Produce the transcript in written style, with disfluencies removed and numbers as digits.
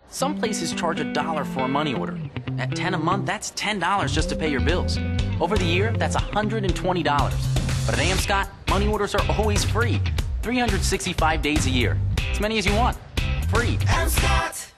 Some places charge $1 for a money order. At $10 a month, that's $10 just to pay your bills. Over the year, that's $120. But at Amscot, money orders are always free. 365 days a year. As many as you want. Free. Amscot!